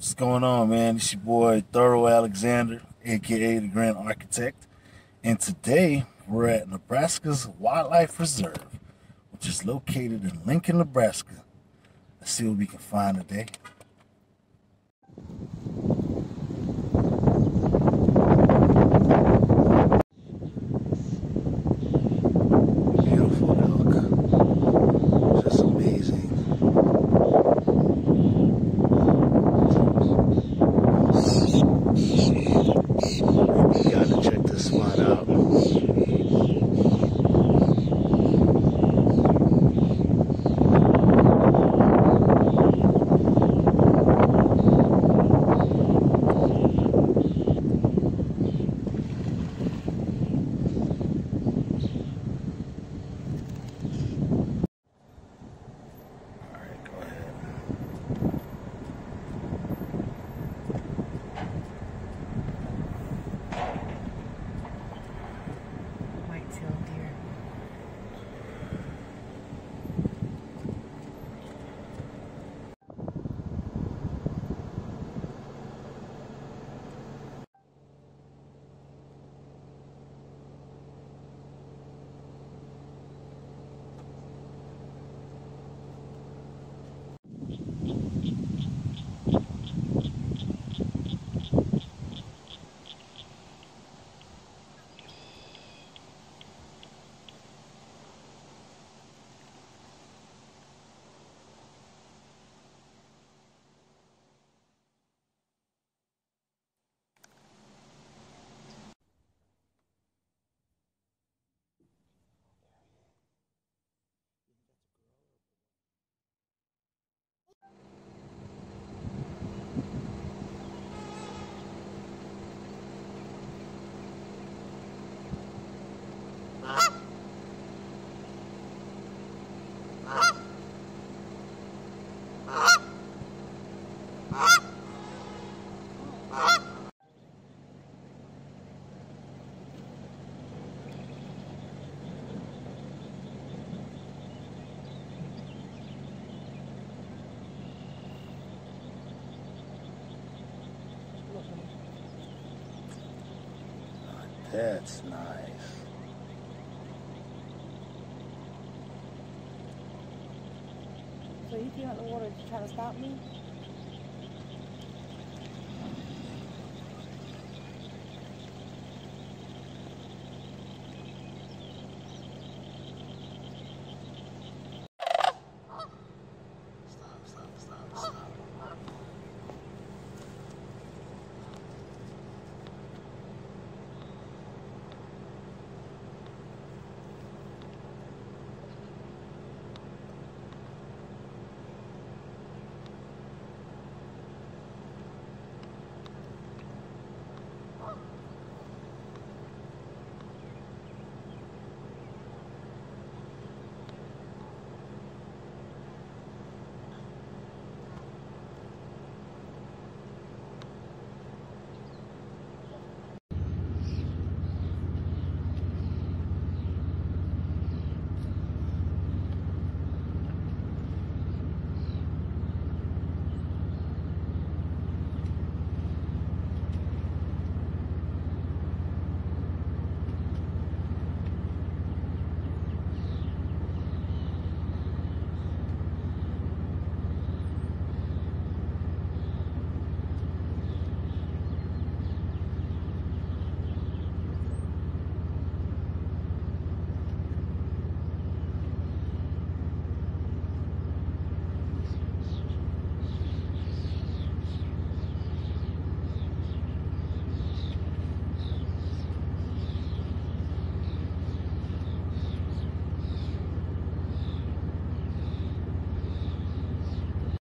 What's going on, man? It's your boy Thorough Alexander, aka the Grand Architect, and today we're at Nebraska's Wildlife Reserve, which is located in Lincoln, Nebraska. Let's see what we can find today. Beautiful dog. Just amazing. You gotta check this spot out. That's nice. So you came out the water to try to stop me?